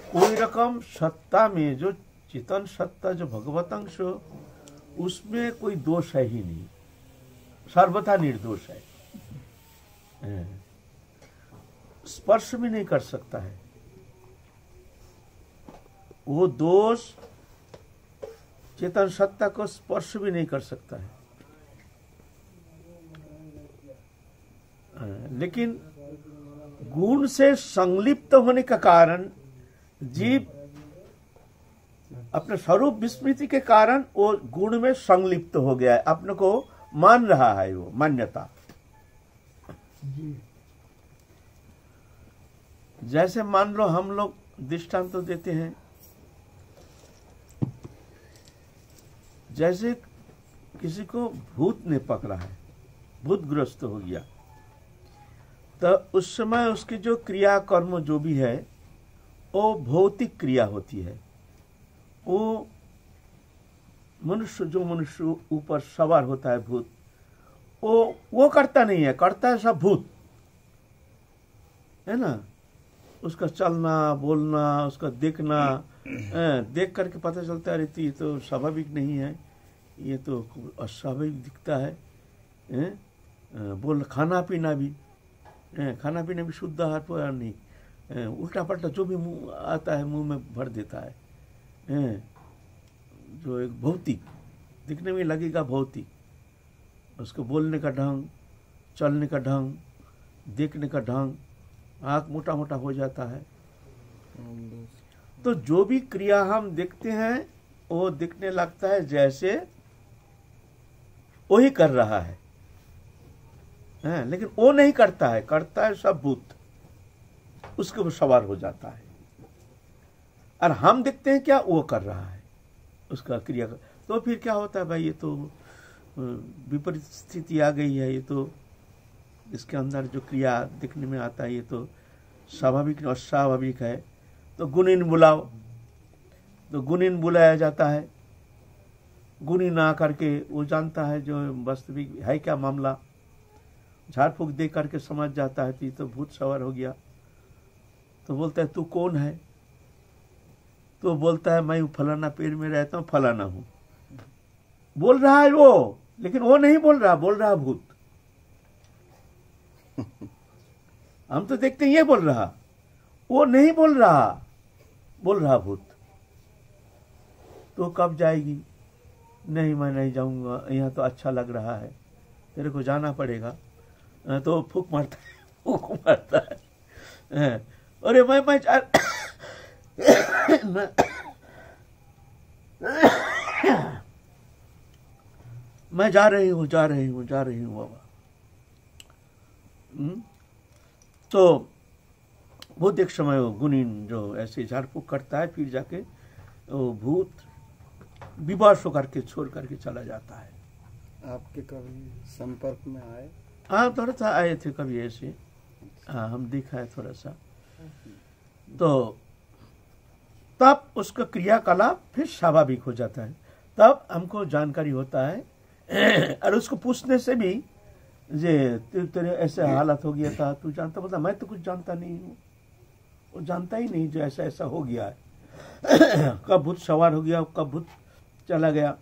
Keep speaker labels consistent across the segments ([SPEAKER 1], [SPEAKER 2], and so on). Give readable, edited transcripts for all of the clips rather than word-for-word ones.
[SPEAKER 1] कोई रकम सत्ता में जो चेतन सत्ता जो भगवत अंश उसमें कोई दोष है ही नहीं, सर्वथा निर्दोष है। स्पर्श भी नहीं कर सकता है वो दोष, चेतन सत्ता को स्पर्श भी नहीं कर सकता है। लेकिन गुण से संलिप्त होने का कारण जीव अपने स्वरूप विस्मृति के कारण वो गुण में संलिप्त हो गया है, अपने को मान रहा है, वो मान्यता। जैसे मान लो हम लोग दृष्टांत तो देते हैं, जैसे किसी को भूत ने पकड़ा है, भूतग्रस्त हो गया, तो उस समय उसकी जो क्रिया कर्म जो भी है वो भौतिक क्रिया होती है। वो मनुष्य जो मनुष्य ऊपर सवार होता है भूत, वो करता नहीं है, करता है सब भूत, है ना। उसका चलना बोलना, उसका देखना, देख करके पता चलता है ये तो स्वाभाविक नहीं है, ये तो अस्वाभाविक दिखता है। बोल खाना पीना भी शुद्ध आहार पूरा नहीं, उल्टा पल्टा जो भी मुंह आता है मुंह में भर देता है, जो एक भौतिक दिखने में लगेगा भौतिक, उसको बोलने का ढंग, चलने का ढंग, देखने का ढंग, आँख मोटा मोटा हो जाता है। तो जो भी क्रिया हम देखते हैं वो दिखने लगता है जैसे वही कर रहा है, लेकिन वो नहीं करता है, करता है सब भूत, उसके ऊपर सवार हो जाता है। और हम देखते हैं क्या वो कर रहा है उसका क्रिया। तो फिर क्या होता है भाई, ये तो विपरीत स्थिति आ गई है, ये तो इसके अंदर जो क्रिया दिखने में आता है ये तो स्वाभाविक और अस्वाभाविक है। तो गुणीन बुलाओ, तो गुणीन बुलाया जाता है, गुणीन ना करके वो जानता है जो वास्तविक है क्या मामला, झाड़ फूक दे करके समझ जाता है कि तो भूत सवार हो गया। तो बोलता है तू कौन है, तो बोलता है मैं फलाना पेड़ में रहता हूँ, फलाना हूँ, बोल रहा है वो, लेकिन वो नहीं बोल रहा भूत। हम तो देखते हैं ये बोल रहा, वो नहीं बोल रहा भूत। तो कब जाएगी, नहीं मैं नहीं जाऊंगा, यहाँ तो अच्छा लग रहा है, तेरे को जाना पड़ेगा। तो फूक मारता है, अरे मैं जा रही हूँ बाबा। तो बहुत एक समय वो गुणीन जो ऐसे झाड़ फूक करता है, फिर जाके वो भूत विवश होकर के छोड़ करके चला जाता है।
[SPEAKER 2] आपके कभी संपर्क में आए?
[SPEAKER 1] हाँ, थोड़ा सा आए थे कभी ऐसे, हाँ हम देखा है थोड़ा सा। तो तब उसका क्रियाकलाप फिर स्वाभाविक हो जाता है, तब हमको जानकारी होता है। और उसको पूछने से भी जे तेरे ऐसे हालत हो गया था, तू जानता? बोलता मैं तो कुछ जानता नहीं हूँ, वो जानता ही नहीं जो ऐसा ऐसा हो गया है। कब भूत सवार हो गया, कब भूत चला गया।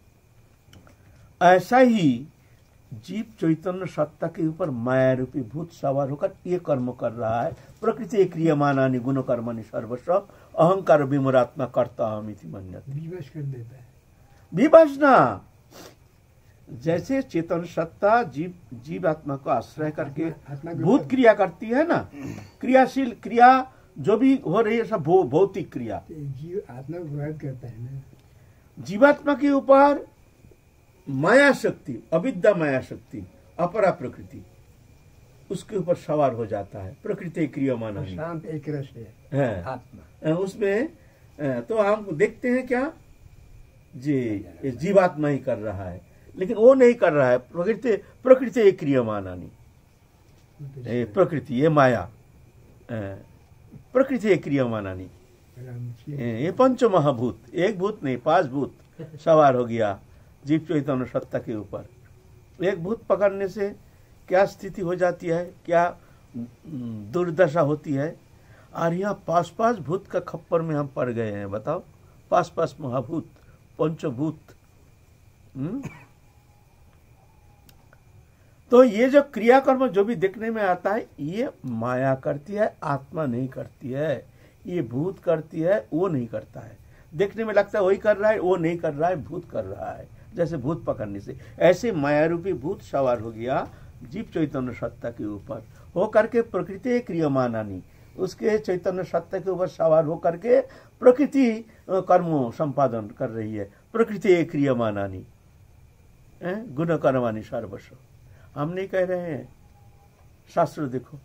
[SPEAKER 1] ऐसा ही जीव चैतन्य सत्ता के ऊपर माया रूपी भूत सवार होकर ये कर्म कर रहा है। प्रकृति क्रियमानानि गुण कर्माणि सर्वस्व अहंकार विमरात्मा कर्ता अहमिति मन्यते।
[SPEAKER 3] विवश कर देता है,
[SPEAKER 1] विवश ना, जैसे चेतन सत्ता जीव आत्मा को आश्रय करके भूत क्रिया करती है ना, क्रियाशील क्रिया जो भी हो रही है सब भौतिक क्रिया
[SPEAKER 3] जीव आत्मा को प्रभावित करता है ना।
[SPEAKER 1] जीवात्मा के ऊपर माया शक्ति, अविद्या माया शक्ति, अपरा प्रकृति, उसके ऊपर सवार हो जाता है। प्रकृति क्रियमाना
[SPEAKER 3] शांत एक रस है आत्मा
[SPEAKER 1] उसमें। तो हम देखते हैं क्या जी, ये जीवात्मा ही कर रहा है, लेकिन वो नहीं कर रहा है। प्रकृति क्रियमानानि, प्रकृति ये माया, प्रकृति क्रियमानानि, ये पंच महाभूत, एक भूत नहीं 5 भूत सवार हो गया जीव चैतन्य सत्ता के ऊपर। एक भूत पकड़ने से क्या स्थिति हो जाती है, क्या दुर्दशा होती है। और यहाँ पास पास भूत का खप्पर में हम पड़ गए हैं। बताओ, पास पास महाभूत, पंचभूत। तो ये जो क्रियाकर्म जो भी देखने में आता है, ये माया करती है, आत्मा नहीं करती है। ये भूत करती है, वो नहीं करता है। देखने में लगता है वही कर रहा है, वो नहीं कर रहा है, भूत कर रहा है। जैसे भूत पकड़ने से ऐसे माया रूपी भूत सवार हो गया जीव चैतन्य सत्ता के ऊपर, हो करके प्रकृति क्रियमानानी, उसके चैतन्य सत्ता के ऊपर सवार हो करके प्रकृति कर्मों संपादन कर रही है। प्रकृति क्रियमानानी गुण कर्मानी सर्वस्व। हम नहीं कह रहे हैं, शास्त्र देखो,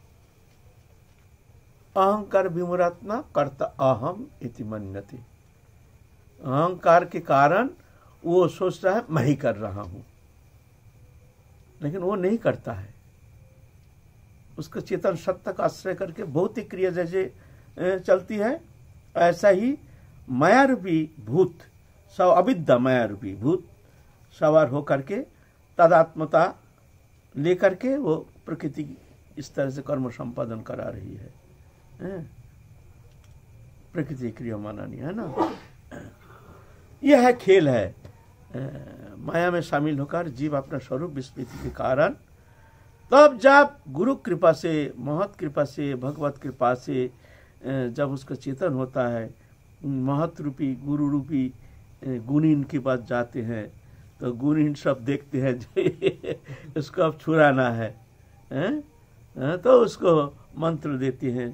[SPEAKER 1] अहंकार विमुरात्मा कर्ता अहम इति मन्यते। अहंकार के कारण वो सोच रहा है मैं ही कर रहा हूं, लेकिन वो नहीं करता है। उसका चेतन सत्ता का आश्रय करके भौतिक क्रिया जैसे चलती है, ऐसा ही माया रूपी भूत, सब अविद्या माया रूपी भूत सवार हो करके तदात्मता लेकर के वो प्रकृति इस तरह से कर्म संपादन करा रही है। प्रकृति क्रिया मानानी है ना। यह है खेल है। माया में शामिल होकर जीव अपना स्वरूप विस्मृति के कारण, तब जब गुरु कृपा से, महत कृपा से, भगवत कृपा से जब उसका चेतन होता है, महत रूपी गुरु रूपी गुणीन के पास जाते हैं, तो गुणीन सब देखते हैं जो उसको अब छुड़ाना है, तो उसको मंत्र देते हैं,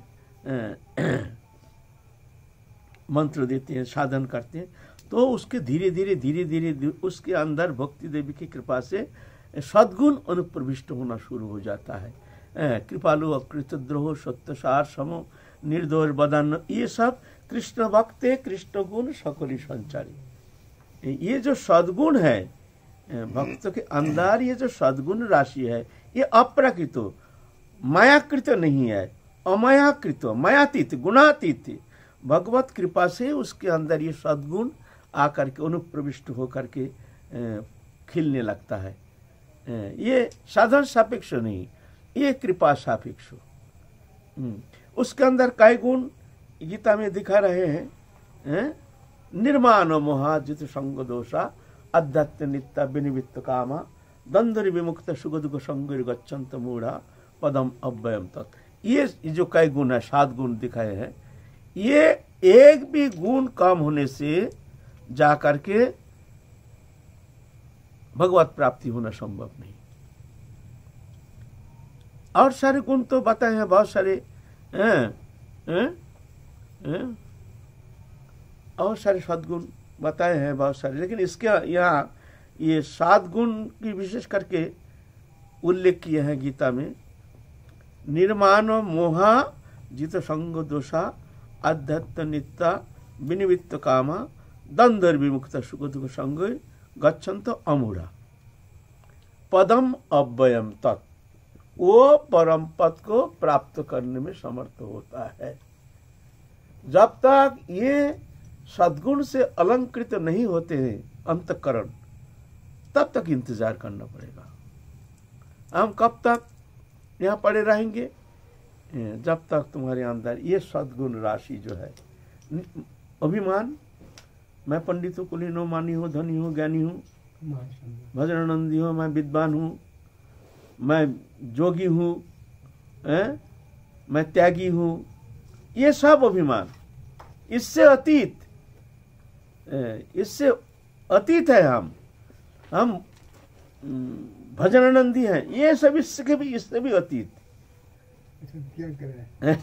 [SPEAKER 1] मंत्र देते हैं, साधन करते हैं। तो उसके धीरे धीरे उसके अंदर भक्ति देवी की कृपा से सद्गुण अनुप्रविष्ट होना शुरू हो जाता है। कृपालु, अकृतद्रोह, सत्यसार, समो, निर्दोष, बदान, ये सब कृष्ण भक्ते कृष्ण गुण सकली संचारी। ये जो सद्गुण है भक्त के अंदर, ये जो सद्गुण राशि है, ये अप्राकृत मायाकृत नहीं है, अमायाकृत, मायातीत, गुणातीत। भगवत कृपा से उसके अंदर ये सद्गुण आकर के अनुप्रविष्ट होकर के खिलने लगता है। ये साधन सापेक्ष नहीं, ये कृपा सापेक्ष। उसके अंदर कई गुण गीता में दिखा रहे हैं। निर्माण मोहाजित संग दोषा, अध्यात्म नित्य विनिवित्त कामा, द्वंद्व विमुक्त सुख दुख संग गच्छन्त मूढ़ा, पदम अव्ययम तत्। ये जो कई गुण है, 7 गुण दिखाए हैं, ये एक भी गुण कम होने से जाकर के भगवत प्राप्ति होना संभव नहीं। और सारे गुण तो बताए हैं, बहुत सारे और सारे सद्गुण बताए हैं बहुत सारे, लेकिन इसके यहाँ ये 7 गुण की विशेष करके उल्लेख किए हैं गीता में। निर्माण मोहा जित संग दोषा, अध्यात्म नित्या विनिवित्त कामा, द्वंद्व विमुक्त सुख दुख संग गच्छन्त अमूढ़ा, पदम अव्ययम तत्। वो परम पद को प्राप्त करने में समर्थ होता है। जब तक ये सद्गुण से अलंकृत नहीं होते हैं अंतःकरण, तब तक इंतजार करना पड़ेगा। हम कब तक यहाँ पड़े रहेंगे? जब तक तुम्हारे अंदर ये सद्गुण राशि जो है, अभिमान, मैं पंडित हूँ, कुलीन हूँ, मानी हूँ, धनी हूँ, ज्ञानी हूँ, भजनानंदी हूँ, मैं विद्वान हूँ, मैं जोगी हूँ, मैं त्यागी हूँ, ये सब अभिमान, इससे अतीत है। हम भजनानंदी हैं, ये सब इससे भी अतीत।
[SPEAKER 3] क्या करें?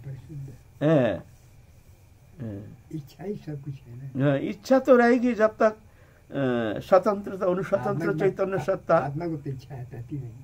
[SPEAKER 3] इच्छा ही सब कुछ है ना।
[SPEAKER 1] इच्छा तो रहेगी जब तक स्वतंत्रता, अनुस्वतंत्र चैतन्य सत्ता।
[SPEAKER 3] आत्मा को तो इच्छा है, रहती नहीं।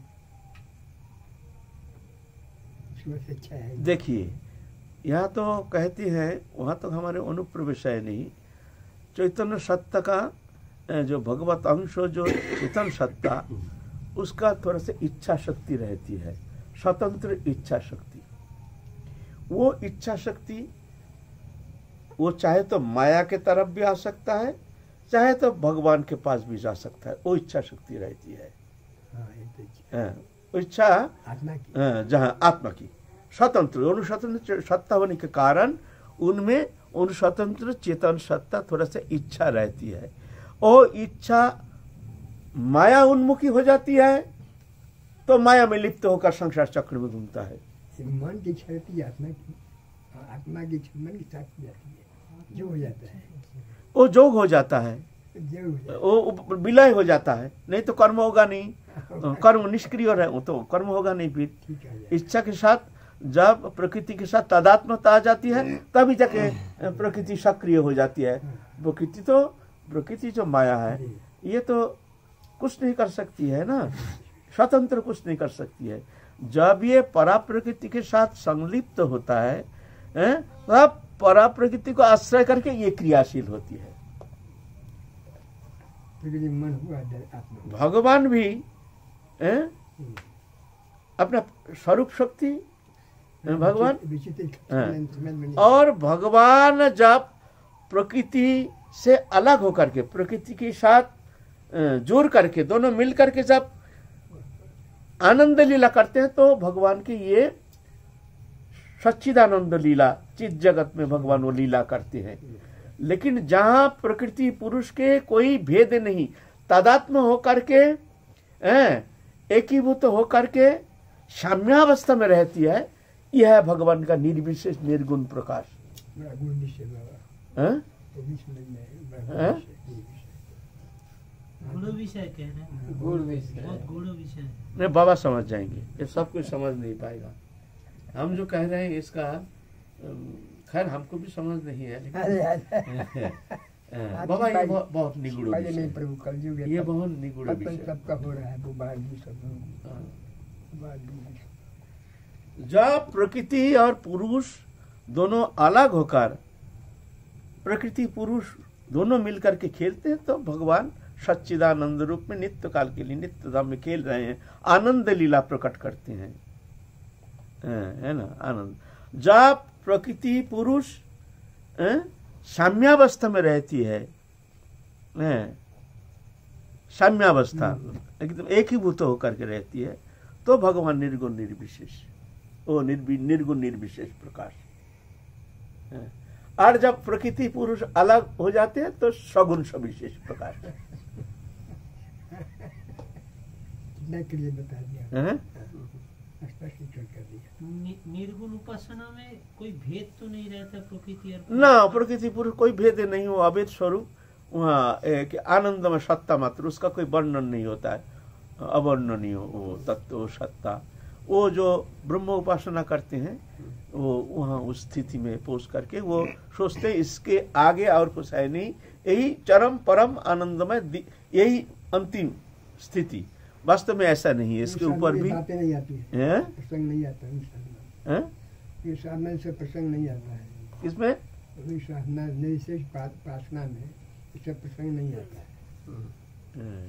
[SPEAKER 3] इच्छा है।
[SPEAKER 1] देखिए, यहाँ तो कहती है, वहाँ तो हमारे अनुप्रवेश है नहीं। चैतन्य सत्ता का जो भगवत अंश, जो चेतन सत्ता, उसका थोड़ा सा इच्छा शक्ति रहती है, स्वतंत्र इच्छा शक्ति। वो इच्छा शक्ति, वो चाहे तो माया के तरफ भी आ सकता है, चाहे तो भगवान के पास भी जा सकता है। वो इच्छा शक्ति रहती है। वो इच्छा
[SPEAKER 3] आत्मा की,
[SPEAKER 1] जहाँ आत्मा की, स्वतंत्र, अनुस्वतंत्र सत्ता होने के कारण उनमें अनुस्वतंत्र चेतन सत्ता थोड़ा सा इच्छा रहती है। वो इच्छा माया उन्मुखी हो जाती है तो माया में लिप्त होकर संसार चक्र में घूमता है।
[SPEAKER 3] मन की इच्छा रहती है, आत्मा की इच्छा मन की साथ हो जाती है, जो हो जाता है
[SPEAKER 1] वो जोग हो जाता है,
[SPEAKER 3] जो हो जाता
[SPEAKER 1] वो विलय हो जाता है। नहीं तो कर्म होगा नहीं, कर्म निष्क्रिय रहे तो कर्म होगा नहीं। फिर
[SPEAKER 3] ठीक है।
[SPEAKER 1] इच्छा के साथ जब प्रकृति के साथ तादात्म्यता आ जाती है तभी जाके प्रकृति सक्रिय हो जाती है। प्रकृति जो माया है ये तो कुछ नहीं कर सकती है ना, स्वतंत्र कुछ नहीं कर सकती है। जब ये परा प्रकृति के साथ संलिप्त होता है तब परा प्रकृति को आश्रय करके ये क्रियाशील होती है।
[SPEAKER 3] प्रकृति मन हुआ आत्मा।
[SPEAKER 1] भगवान भी अपना स्वरूप शक्ति भगवान और भगवान जब प्रकृति से अलग होकर के प्रकृति के साथ जोड़ करके दोनों मिल करके जब आनंद लीला करते हैं तो भगवान की ये सच्चिदानंद लीला, चित जगत में भगवान वो लीला करते हैं। लेकिन जहां प्रकृति पुरुष के कोई भेद नहीं, तादात्म्य होकर के एकीभूत होकर के साम्यावस्था में रहती है, यह है भगवान का निर्विशेष निर्गुण प्रकाश।
[SPEAKER 4] गुण विषय कह रहे हैं, बहुत गुण विषय।
[SPEAKER 1] नहीं, बाबा समझ जाएंगे, ये सब कुछ समझ नहीं पाएगा। हम जो कह रहे हैं इसका खैर हमको भी समझ नहीं है, लेकिन बाबा ये बहुत निगूढ़ विषय है।
[SPEAKER 3] प्रभु कलयुग है,
[SPEAKER 1] ये बहुत निगूढ़
[SPEAKER 3] तब
[SPEAKER 1] विषय है।
[SPEAKER 3] सबका हो रहा है वो बाहर भी सब
[SPEAKER 1] जब प्रकृति और पुरुष दोनों अलग होकर प्रकृति पुरुष दोनों मिलकर के खेलते हैं तो भगवान सच्चिदानंद रूप में नित्य काल के लिए नित्य धाम में खेल रहे हैं, आनंद लीला प्रकट करते हैं, है ना आनंद। जब प्रकृति पुरुष साम्यावस्था में रहती है, साम्यावस्था एकदम एकीभूत होकर के रहती है तो भगवान निर्गुण निर्विशेष, वो निर्गुण निर्विशेष प्रकाश है। और जब प्रकृति पुरुष अलग हो जाते हैं तो सगुण सविशेष प्रकाश है।
[SPEAKER 3] क्लियर बता दिया, स्पष्ट कर दिया।
[SPEAKER 4] निर्गुण उपासना में कोई भेद तो नहीं रहता प्रकृति और
[SPEAKER 1] ना, प्रकृति पुरुष कोई भेद नहीं हो, अभेद स्वरूप वहाँ आनंद में सत्ता मात्र, उसका कोई वर्णन नहीं होता है, अवर्णनीय वो तत्व सत्ता। वो जो ब्रह्म उपासना करते हैं वो वहाँ उस स्थिति में पहुंच करके वो सोचते हैं इसके आगे और कुछ है नहीं, यही चरम परम आनंदमय, यही अंतिम स्थिति। वास्तव में ऐसा नहीं है, इसके ऊपर भी
[SPEAKER 3] बातें नहीं आती है, प्रसंग नहीं आता है, ये साधना से प्रसंग नहीं आता है।
[SPEAKER 1] इसमें
[SPEAKER 3] साधना निर्विशेष उपासना में इससे प्रसंग नहीं आता है।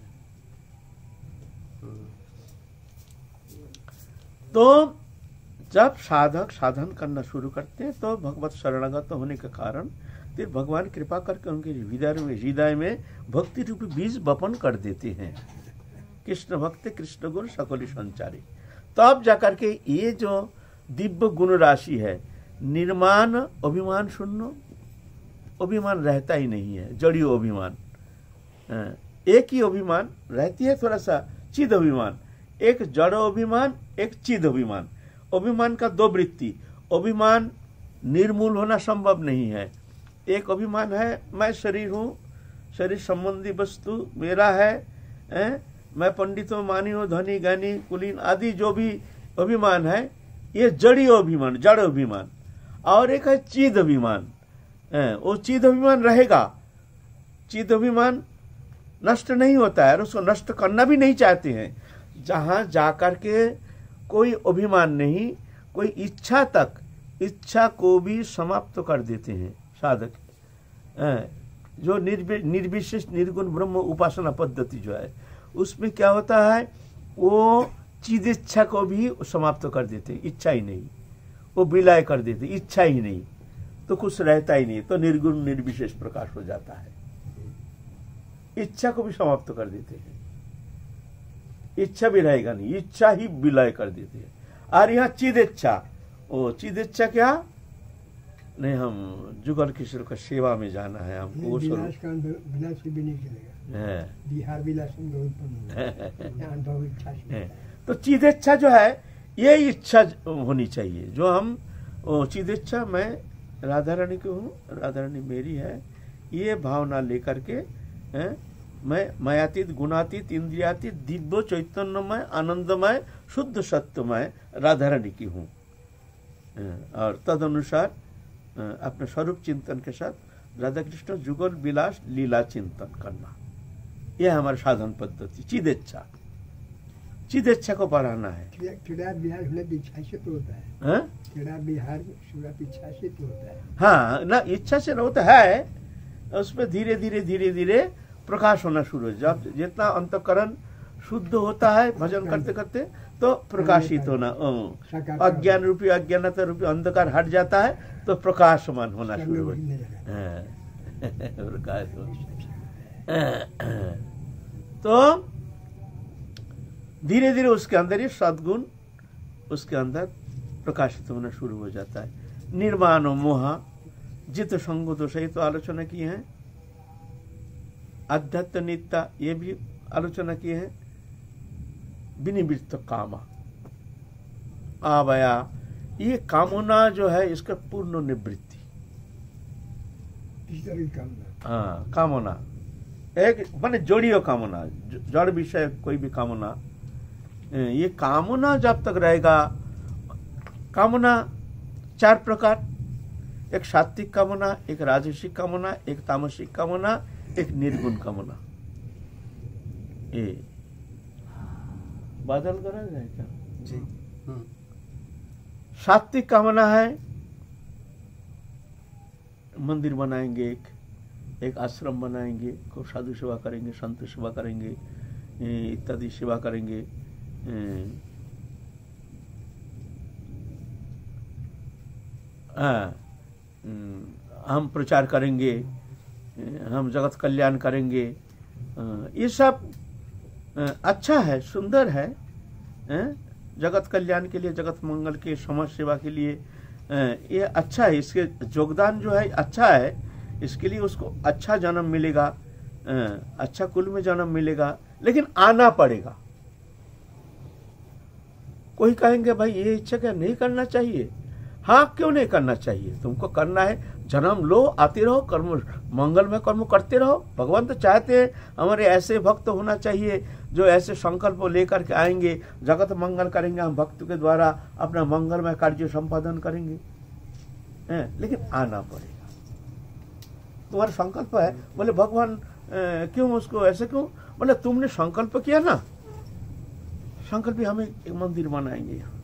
[SPEAKER 1] तो जब साधक साधन करना शुरू करते हैं तो भगवत शरणागत होने के कारण फिर भगवान कृपा करके उनके हृदय में भक्ति रूपी बीज बपन कर देते हैं। कृष्ण भक्त कृष्ण गुण सकली संचारी। तब जाकर के ये जो दिव्य गुण राशि है, निर्माण अभिमान शून्य, अभिमान रहता ही नहीं है, जड़ीय अभिमान। एक ही अभिमान रहती है, थोड़ा सा चिद अभिमान, एक जड़ अभिमान एक चिद अभिमान। अभिमान का दो वृत्ति, अभिमान निर्मूल होना संभव नहीं है। एक अभिमान है मैं शरीर हूँ, शरीर संबंधी वस्तु मेरा है, मैं पंडित हूँ, मानी हूँ, धनी ज्ञानी कुलीन आदि जो भी अभिमान है ये जड़ीय अभिमान, जड़ अभिमान। और एक है चिद अभिमान, वो चिद अभिमान रहेगा, चिद अभिमान नष्ट नहीं होता है और उसको नष्ट करना भी नहीं चाहते हैं। जहां जाकर के कोई अभिमान नहीं, कोई इच्छा तक, इच्छा को भी समाप्त कर देते हैं साधक। जो निर्विशेष निर्गुण ब्रह्म उपासना पद्धति जो है उसमें क्या होता है, वो चीज इच्छा को भी समाप्त कर देते, इच्छा ही नहीं, वो विलय कर देते, इच्छा ही नहीं, तो कुछ रहता ही नहीं, तो निर्गुण निर्विशेष प्रकाश हो जाता है। इच्छा को भी समाप्त कर देते हैं, इच्छा भी रहेगा नहीं, इच्छा ही विलय कर देते हैं। और यहाँ चिद इच्छा वो चीज इच्छा क्या नहीं, हम जुगल किशोर का सेवा में जाना है हमको, वो स्वरूप
[SPEAKER 3] विलास का विलास से भी नहीं चलेगा।
[SPEAKER 1] है।
[SPEAKER 3] बिहार विलास में बहुत उत्पन्न होगा। अनुभव इच्छा से
[SPEAKER 1] है। तो चीज इच्छा जो है ये इच्छा होनी चाहिए, जो हम चीज इच्छा मैं राधा रानी की हूँ, राधा रानी मेरी है, ये भावना लेकर के मैं मयातीत गुणातीत इंद्रियातीत दिव्य चैतन्यमय आनंदमय शुद्ध सत्यमय राधा रानी की हूँ, और तद अनुसार अपने स्वरूप चिंतन के साथ राधा कृष्ण जुगल विलास लीला चिंतन करना, यह हमारी साधन पद्धति। चिद इच्छा को बढ़ाना है।
[SPEAKER 3] क्रीड़ा बिहार होने की इच्छा से तो होता है। क्रीड़ा बिहार सूरत इच्छा से तो होता है।
[SPEAKER 1] हाँ ना, इच्छा से होता है, उसमें धीरे धीरे धीरे धीरे प्रकाश होना शुरू हो। जब जितना अंतःकरण शुद्ध होता है भजन करते करते तो प्रकाशित होना, अज्ञान रूपी अज्ञानता रूपी अंधकार हट जाता है तो प्रकाशमान होना शुरू हो। तो धीरे धीरे उसके अंदर ये सद्गुण उसके अंदर प्रकाशित होना शुरू हो जाता है। निर्माण मोहा जित संग दोष, ये तो आलोचना की है। अध्यात्म नित्या ये भी आलोचना की है। विनिवृत्त कामा आवया, ये कामना जो है इसका पूर्ण निवृत्ति। हाँ, कामना एक माने जोड़ियो कामना, जड़ विषय कोई भी कामना, ये कामना जब तक रहेगा। कामना चार प्रकार, एक सात्विक कामना, एक राजसिक कामना, एक तामसिक कामना, एक निर्गुण कामना। ये बादल करा जाए क्या
[SPEAKER 2] जी?
[SPEAKER 1] सात्विक कामना है मंदिर बनाएंगे, एक आश्रम बनाएंगे, खूब साधु सेवा करेंगे, संत सेवा करेंगे, इत्यादि सेवा करेंगे। हम प्रचार करेंगे, हम जगत कल्याण करेंगे, ये सब अच्छा है, सुंदर है। जगत कल्याण के लिए, जगत मंगल के, समाज सेवा के लिए ये अच्छा है। इसके योगदान जो है अच्छा है, इसके लिए उसको अच्छा जन्म मिलेगा, अच्छा कुल में जन्म मिलेगा, लेकिन आना पड़ेगा। कोई कहेंगे भाई ये इच्छा क्या नहीं करना चाहिए? हाँ, क्यों नहीं करना चाहिए? तुमको करना है, जन्म लो, आते रहो, कर्म मंगल में कर्म करते रहो। भगवान तो चाहते हैं हमारे ऐसे भक्त होना चाहिए जो ऐसे संकल्प लेकर के आएंगे, जगत मंगल करेंगे, हम भक्त के द्वारा अपना मंगलमय कार्य संपादन करेंगे। लेकिन आना पड़ेगा। तुम्हारा संकल्प है, बोले भगवान क्यों उसको ऐसे क्यों? बोले तुमने संकल्प किया ना, संकल्प हमें एक मंदिर बनाएंगे यहाँ,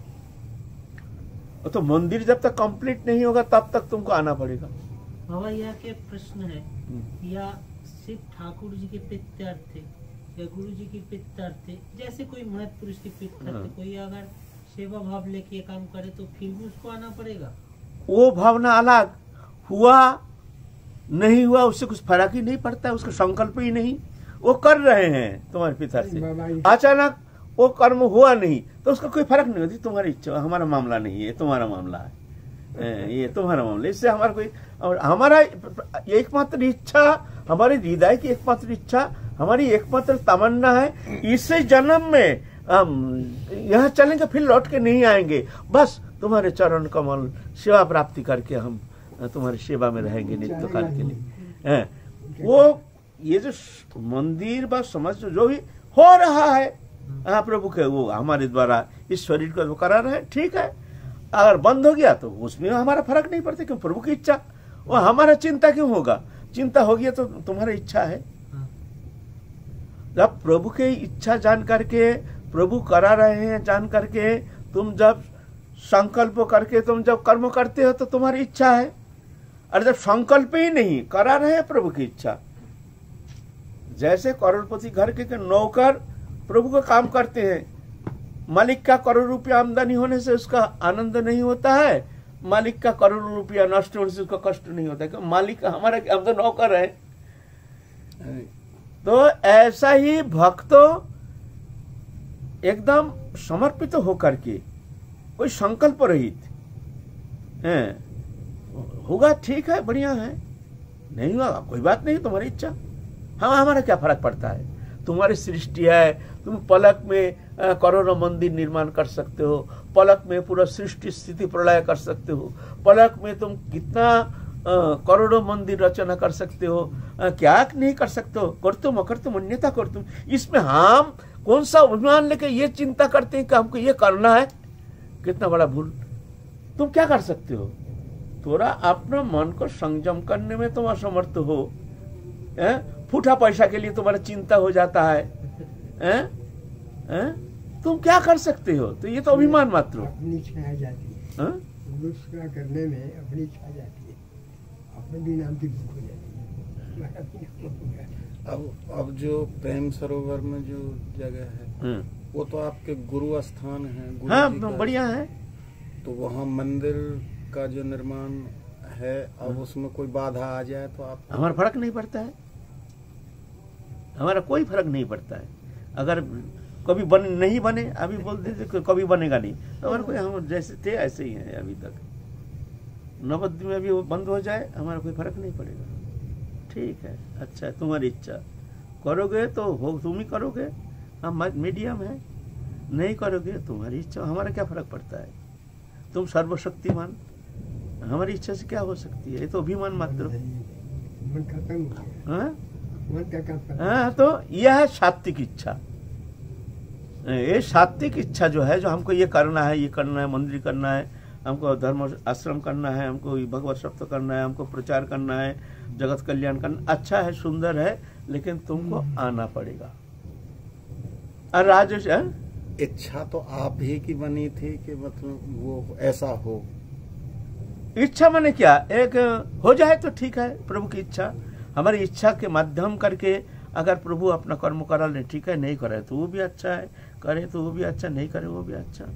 [SPEAKER 1] तो मंदिर जब तक कंप्लीट नहीं होगा तब तक तुमको आना पड़ेगा।
[SPEAKER 4] बाबा यहाँ के प्रश्न है, या सिर्फ ठाकुर जी के प्रीत्यर्थ या गुरु जी की प्रीत्यर्थ, जैसे कोई महत् पुरुष की प्रीत्यर्थ कोई अगर सेवा भाव लेके काम करे तो फिर भी उसको आना पड़ेगा?
[SPEAKER 1] वो भावना अलग, हुआ नहीं हुआ उससे कुछ फर्क ही नहीं पड़ता है, उसका संकल्प ही नहीं। वो कर रहे हैं तुम्हारे पिता से, अचानक वो कर्म हुआ नहीं तो उसका कोई फर्क नहीं होती। तुम्हारी इच्छा, हमारा मामला नहीं है, तुम्हारा मामला है, ये तुम्हारा मामला। इससे हमारा कोई, हमारा एकमात्र इच्छा, हमारे हृदय की एकमात्र इच्छा, हमारी एकमात्र तमन्ना है, इसे जन्म में हम यहाँ चलेंगे फिर लौट के नहीं आएंगे, बस तुम्हारे चरण कमल सेवा प्राप्ति करके हम तुम्हारी सेवा में रहेंगे नित्य काल के लिए। वो ये जो मंदिर व समाज जो भी हो रहा है, हाँ प्रभु के वो हमारे द्वारा इस शरीर को वो करा रहे हैं, ठीक है। अगर बंद हो गया तो उसमें हमारा फर्क नहीं पड़ता, क्यों? प्रभु की इच्छा, वो हमारा चिंता क्यों होगा? चिंता होगी तो तुम्हारी इच्छा है। जब प्रभु की इच्छा जान करके, प्रभु करा रहे हैं जान करके, तुम जब संकल्प करके तुम जब कर्म करते हो तो तुम्हारी इच्छा है। और जब संकल्प ही नहीं, करा रहे हैं प्रभु की इच्छा, जैसे करोड़पति घर के नौकर प्रभु का काम करते हैं, मालिक का करोड़ रुपया आमदनी होने से उसका आनंद नहीं होता है, मालिक का करोड़ रुपया नष्ट होने से उसका कष्ट नहीं होता है, क्योंकि मालिक हमारा, हम तो नौकर है। तो ऐसा ही भक्तों एकदम समर्पित होकर के, कोई संकल्प रहित, होगा ठीक है, बढ़िया है, नहीं हुआ कोई बात नहीं, तुम्हारी इच्छा। हाँ, हमारा क्या फर्क पड़ता है, तुम्हारी सृष्टि है, तुम पलक में करोड़ों मंदिर निर्माण कर सकते हो, पलक में पूरा सृष्टि स्थिति प्रलय कर सकते हो, पलक में तुम कितना करोड़ों मंदिर रचना कर सकते हो, क्या नहीं कर सकते हो, कर तुम अकर तुम अन्यथा कर तुम। इसमें हम कौन सा अभिमान लेके ये चिंता करते हैं कि हमको ये करना है, कितना बड़ा भूल। तुम क्या कर सकते हो, थोड़ा अपना मन को संयम करने में तुम असमर्थ हो, फूटा पैसा के लिए तुम्हारा चिंता हो जाता है, तुम क्या कर सकते हो, तो ये तो अभिमान मात्र हो।
[SPEAKER 3] अपनी इच्छा आ जाती है, दूसरा करने में अपनी इच्छा आ जाती है, अपने भी नाम की भूख हो जाती है।
[SPEAKER 2] अब जो प्रेम सरोवर में जो जगह है वो तो आपके गुरु स्थान है, गुरु
[SPEAKER 1] हाँ,
[SPEAKER 2] जी का,
[SPEAKER 1] बढ़िया है।
[SPEAKER 2] तो वहाँ मंदिर का जो निर्माण है, अब उसमें कोई बाधा आ जाए तो आप,
[SPEAKER 1] हमारा फर्क नहीं पड़ता है, हमारा कोई फर्क नहीं पड़ता है। अगर कभी नहीं बने, अभी बोल दीजिए कभी बनेगा नहीं, तो हमारा कोई, हम जैसे थे ऐसे ही हैं अभी तक। नवद्वीप में भी वो बंद हो जाए, हमारा कोई फर्क नहीं पड़ेगा। ठीक है, अच्छा है, तुम्हारी इच्छा, करोगे तो हो, तुम ही करोगे, हम मीडियम है, नहीं करोगे तुम्हारी इच्छा, हमारा क्या फर्क पड़ता है। तुम सर्वशक्तिमान, हमारी इच्छा से क्या हो सकती है, ये तो अभिमान मात्र।
[SPEAKER 3] मन खत्म हो गया,
[SPEAKER 1] हाँ,
[SPEAKER 3] मन का काम।
[SPEAKER 1] हाँ, तो यह है सात्विक इच्छा। ये सात्विक इच्छा जो है, जो हमको ये करना है, ये करना है, मंदिर करना है, हमको धर्म आश्रम करना है, हमको भगवत सप्त करना है, हमको प्रचार करना है, जगत कल्याण करना, अच्छा है, सुंदर है, लेकिन तुमको आना पड़ेगा। और राजेश,
[SPEAKER 2] इच्छा तो आप ही की बनी थी कि मतलब वो ऐसा हो,
[SPEAKER 1] इच्छा माने क्या, एक हो जाए तो ठीक है, प्रभु की इच्छा, हमारी इच्छा के माध्यम करके अगर प्रभु अपना कर्म करा ले, ठीक है, नहीं करे तो वो भी अच्छा है, करे तो वो भी अच्छा, नहीं करे वो भी अच्छा।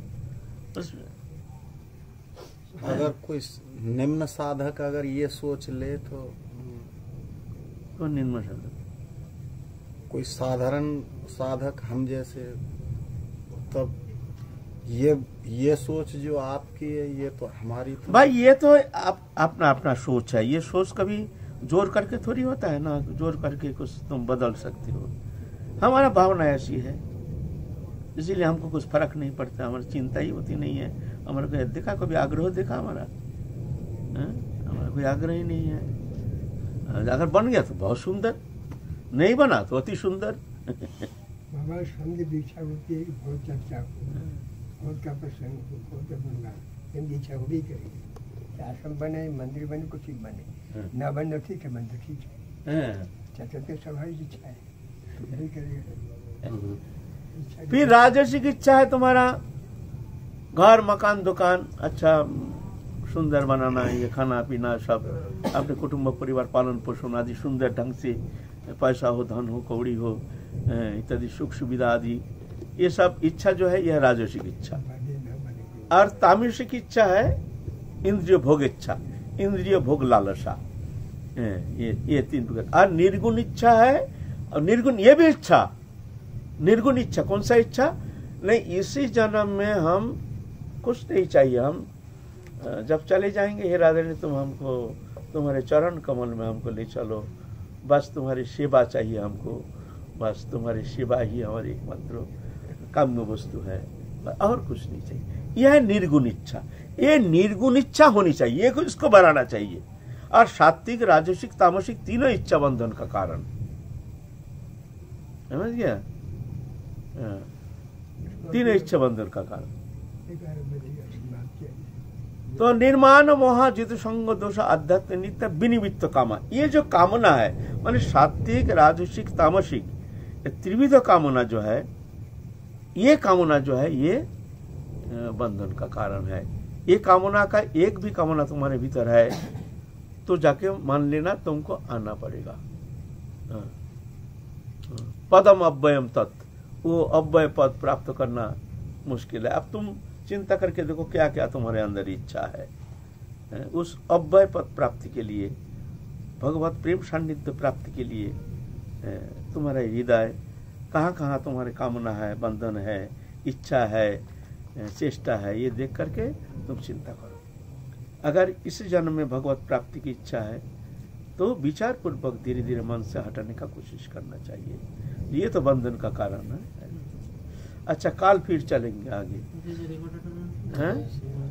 [SPEAKER 2] अगर कोई निम्न साधक अगर ये सोच ले तो
[SPEAKER 1] निम्न साधक,
[SPEAKER 2] कोई साधारण साधक हम जैसे, तब ये सोच जो आपकी है, ये तो हमारी तो
[SPEAKER 1] भाई, ये तो अपना अपना सोच है, ये सोच कभी जोर करके थोड़ी होता है ना, जोर करके कुछ तुम बदल सकते हो। हमारा भावना ऐसी है, इसीलिए हमको कुछ फर्क नहीं पड़ता, हमारी चिंता ही होती नहीं है। हमारा कोई देखा, कभी आग्रह देखा हमारा, हमारा कोई आग्रह ही नहीं है। अगर बन गया तो बहुत सुंदर, नहीं बना तो अति सुंदर।
[SPEAKER 3] हमारे संग दीक्षा होती है कि बहुत चर्चा हो, बहुत का प्रसंग हो, बहुत का गुणगान, दीक्षा हो भी करेगी। आश्रम बने, मंदिर बने, कुछ ही बने, ना बने तो ठीक है, बन तो ठीक है, चर्चा तो स्वाभाविक इच्छा है, नहीं करेगा।
[SPEAKER 1] फिर राजसिक इच्छा है तुम्हारा, घर मकान दुकान अच्छा सुंदर बनाना, ये खाना पीना सब, अपने कुटुंब परिवार पालन पोषण आदि सुंदर ढंग से, पैसा हो, धन हो, कौड़ी हो, इत्यादि सुख सुविधा आदि, ये सब इच्छा जो है, यह राजसिक इच्छा। और तामसिक इच्छा है इंद्रिय भोग इच्छा, इंद्रिय भोग लालसा, ये तीन प्रकार। और निर्गुण इच्छा है, और निर्गुण ये भी इच्छा, निर्गुण इच्छा कौन सा इच्छा, नहीं इसी जन्म में हम कुछ नहीं चाहिए, हम जब चले जाएंगे, हे राधे ने तुम हमको तुम्हारे चरण कमल में हमको ले चलो, बस तुम्हारी सेवा चाहिए हमको, बस तुम्हारी सेवा ही हमारी एकमात्र काम्य वस्तु है, और कुछ नहीं चाहिए। यह है निर्गुण इच्छा, ये निर्गुण इच्छा होनी चाहिए, ये इसको बढ़ाना चाहिए। और सात्विक, राजसिक, तामसिक तीनों इच्छा बंधन का कारण, समझ गया, तीनों इच्छा बंधन का कारण। तो निर्माण मोह जित संग दोष आध्यात्म नित्य विनिमित्त कामा, ये जो कामना है, माने सात्विक, राजसिक, तामसिक, त्रिविध कामना जो है, ये कामना जो है, ये बंधन का कारण है। ये कामना का एक भी कामना तुम्हारे भीतर है तो जाके मान लेना तुमको आना पड़ेगा। पदम अव्ययम तत्, वो अव्यय पद प्राप्त करना मुश्किल है। अब तुम चिंता करके देखो क्या क्या तुम्हारे अंदर इच्छा है। उस अव्यय पद प्राप्ति के लिए, भगवत प्रेम सान्निध्य प्राप्ति के लिए तुम्हारा हृदय कहाँ कहाँ तुम्हारे कामना है, बंधन है, इच्छा है, चेष्टा है, ये देख करके तुम चिंता करो। अगर इस जन्म में भगवत प्राप्ति की इच्छा है तो विचार पूर्वक धीरे धीरे मन से हटाने का कोशिश करना चाहिए। ये तो बंधन का कारण है। अच्छा, काल फिर चलेंगे आगे। हैं?